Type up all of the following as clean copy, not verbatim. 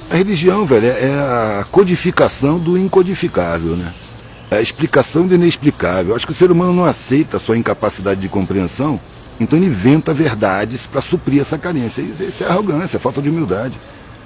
A religião, velho, é a codificação do incodificável, né? É a explicação do inexplicável. Eu acho que o ser humano não aceita a sua incapacidade de compreensão, então ele inventa verdades para suprir essa carência. Isso é arrogância, é falta de humildade.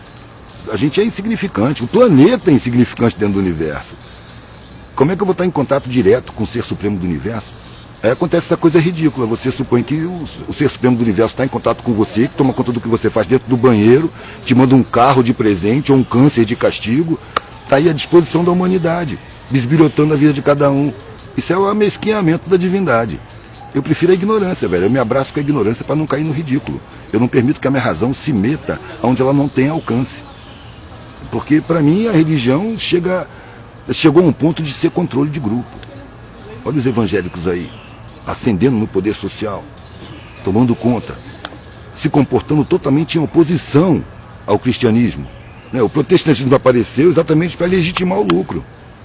A gente é insignificante, o planeta é insignificante dentro do universo. Como é que eu vou estar em contato direto com o Ser Supremo do Universo? Aí acontece essa coisa ridícula, você supõe que o Ser Supremo do Universo está em contato com você, que toma conta do que você faz dentro do banheiro, te manda um carro de presente ou um câncer de castigo, está aí à disposição da humanidade, bisbilhotando a vida de cada um. Isso é o amesquinhamento da divindade. Eu prefiro a ignorância, velho, eu me abraço com a ignorância para não cair no ridículo. Eu não permito que a minha razão se meta onde ela não tem alcance. Porque, para mim, a religião chegou a um ponto de ser controle de grupo. Olha os evangélicos aí, ascendendo no poder social, tomando conta, se comportando totalmente em oposição ao cristianismo. O protestantismo apareceu exatamente para legitimar o lucro.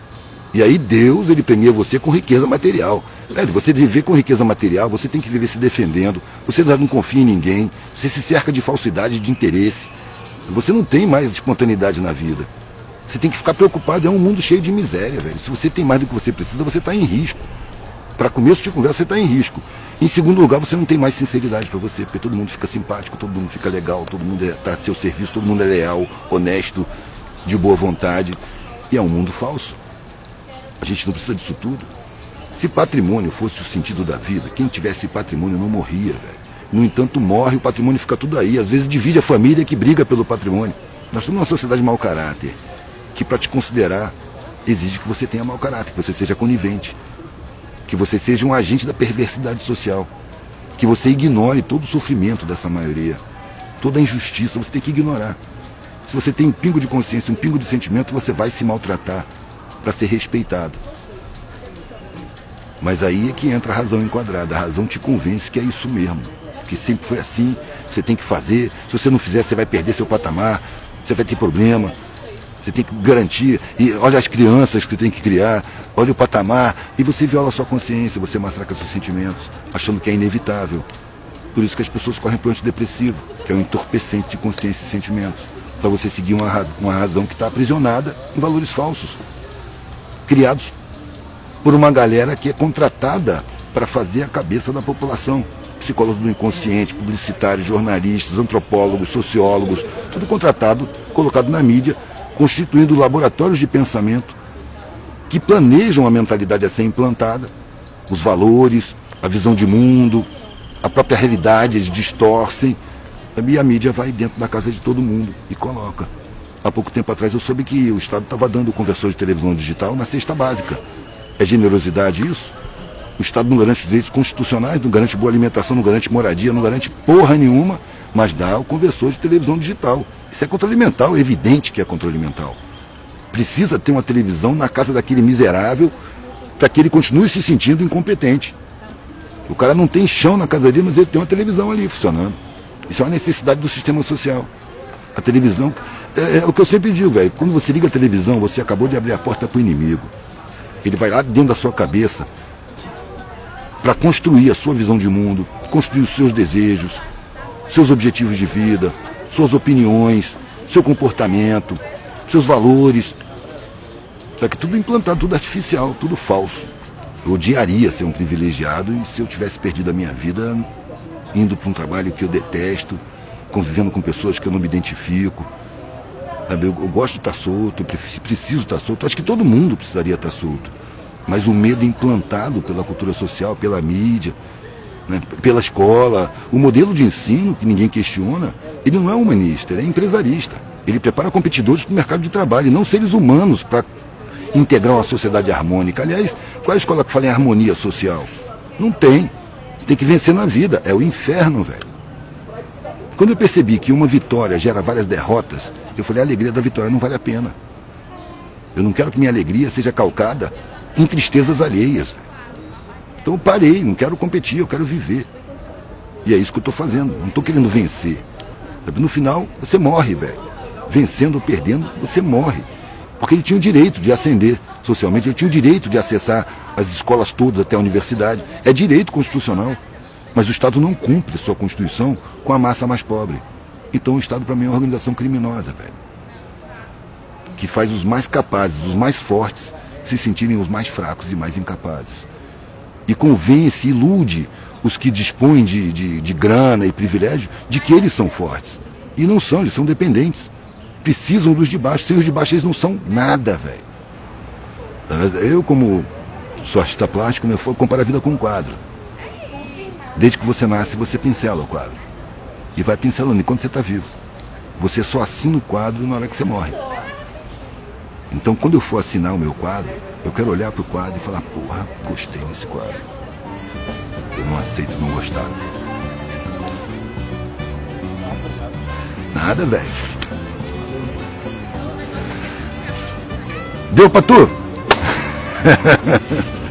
E aí Deus, ele premia você com riqueza material. Velho, você viver com riqueza material, você tem que viver se defendendo, você não confia em ninguém, você se cerca de falsidade, de interesse. Você não tem mais espontaneidade na vida. Você tem que ficar preocupado, é um mundo cheio de miséria, velho. Se você tem mais do que você precisa, você está em risco. Para começo de conversa, você está em risco. Em segundo lugar, você não tem mais sinceridade para você, porque todo mundo fica simpático, todo mundo fica legal, todo mundo está a seu serviço, todo mundo é leal, honesto, de boa vontade. E é um mundo falso. A gente não precisa disso tudo. Se patrimônio fosse o sentido da vida, quem tivesse patrimônio não morria, velho. No entanto, morre, o patrimônio fica tudo aí. Às vezes divide a família que briga pelo patrimônio. Nós somos uma sociedade de mau caráter, que para te considerar exige que você tenha mau caráter, que você seja conivente, que você seja um agente da perversidade social, que você ignore todo o sofrimento dessa maioria, toda a injustiça, você tem que ignorar. Se você tem um pingo de consciência, um pingo de sentimento, você vai se maltratar para ser respeitado. Mas aí é que entra a razão enquadrada, a razão te convence que é isso mesmo, que sempre foi assim, você tem que fazer, se você não fizer você vai perder seu patamar, você vai ter problema. Você tem que garantir, e olha as crianças que você tem que criar, olha o patamar, e você viola a sua consciência, você massacra seus sentimentos, achando que é inevitável. Por isso que as pessoas correm para o antidepressivo, que é um entorpecente de consciência e sentimentos, para você seguir uma razão que está aprisionada em valores falsos, criados por uma galera que é contratada para fazer a cabeça da população. Psicólogos do inconsciente, publicitários, jornalistas, antropólogos, sociólogos, tudo contratado, colocado na mídia, constituindo laboratórios de pensamento que planejam a mentalidade a ser implantada, os valores, a visão de mundo, a própria realidade, eles distorcem, e a mídia vai dentro da casa de todo mundo e coloca. Há pouco tempo atrás eu soube que o Estado estava dando conversor de televisão digital na cesta básica. É generosidade isso? O Estado não garante os direitos constitucionais, não garante boa alimentação, não garante moradia, não garante porra nenhuma, mas dá o conversor de televisão digital. Isso é controle mental, é evidente que é controle mental. Precisa ter uma televisão na casa daquele miserável para que ele continue se sentindo incompetente. O cara não tem chão na casa dele, mas ele tem uma televisão ali funcionando. Isso é uma necessidade do sistema social. A televisão, é o que eu sempre digo, velho, quando você liga a televisão, você acabou de abrir a porta para o inimigo. Ele vai lá dentro da sua cabeça para construir a sua visão de mundo, construir os seus desejos, seus objetivos de vida, suas opiniões, seu comportamento, seus valores. Só que tudo implantado, tudo artificial, tudo falso. Eu odiaria ser um privilegiado e se eu tivesse perdido a minha vida indo para um trabalho que eu detesto, convivendo com pessoas que eu não me identifico. Sabe? Eu gosto de estar solto, eu preciso estar solto. Acho que todo mundo precisaria estar solto. Mas o medo implantado pela cultura social, pela mídia, né, pela escola, o modelo de ensino, que ninguém questiona, ele não é humanista, ele é empresarista. Ele prepara competidores para o mercado de trabalho, e não seres humanos para integrar uma sociedade harmônica. Aliás, qual é a escola que fala em harmonia social? Não tem. Você tem que vencer na vida. É o inferno, velho. Quando eu percebi que uma vitória gera várias derrotas, eu falei, a alegria da vitória não vale a pena. Eu não quero que minha alegria seja calcada em tristezas alheias. Então eu parei, não quero competir, eu quero viver. E é isso que eu estou fazendo, não estou querendo vencer. No final, você morre, velho. Vencendo ou perdendo, você morre. Porque ele tinha o direito de ascender socialmente, ele tinha o direito de acessar as escolas todas até a universidade. É direito constitucional. Mas o Estado não cumpre sua Constituição com a massa mais pobre. Então o Estado, para mim, é uma organização criminosa, velho. que faz os mais capazes, os mais fortes, se sentirem os mais fracos e mais incapazes. E convence, ilude os que dispõem de grana e privilégio de que eles são fortes. E não são, eles são dependentes. Precisam dos de baixo. Sem os de baixo eles não são nada, velho. Eu, como sou artista plástico, eu comparo a vida com um quadro. Desde que você nasce, você pincela o quadro. E vai pincelando enquanto você está vivo. Você só assina o quadro na hora que você morre. Então, quando eu for assinar o meu quadro, eu quero olhar para o quadro e falar, porra, gostei desse quadro. Eu não aceito não gostar. Nada, velho. Deu pra tu?